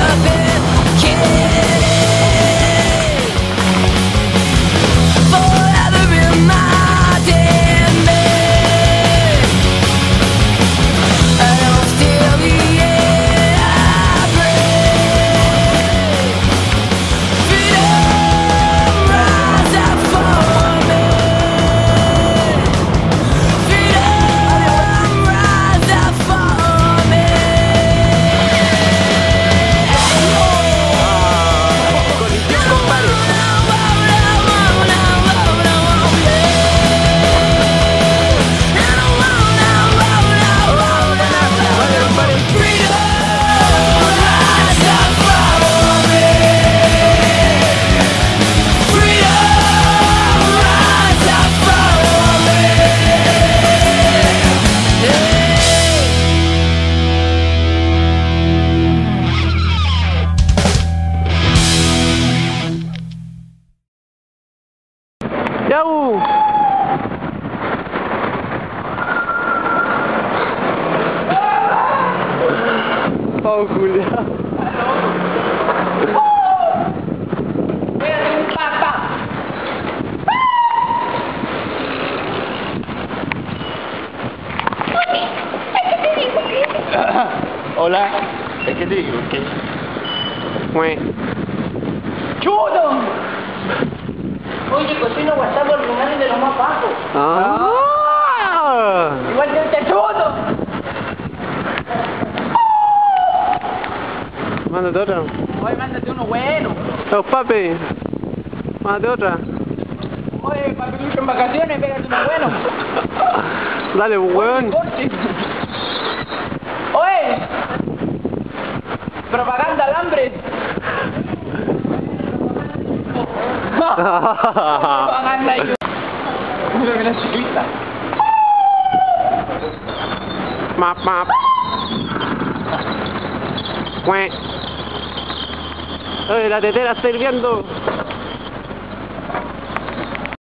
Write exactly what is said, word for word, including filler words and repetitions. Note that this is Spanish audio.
Yo! Oh, Julia. Hola. Es que te digo que... Bueno. ¡Chudo! Oye, cocino WhatsApp por lugares de los más bajos. Ah. Igual que este chudo. Mándate otra. Oye, mándate uno bueno. Chao, papi. Mándate otra. Oye, papi, en vacaciones, pégate uno bueno. Dale, weón. Oye, propaganda alambre. Propaganda y... Mira, mira, ciclista. Map, map. Oye, la tetera está hirviendo.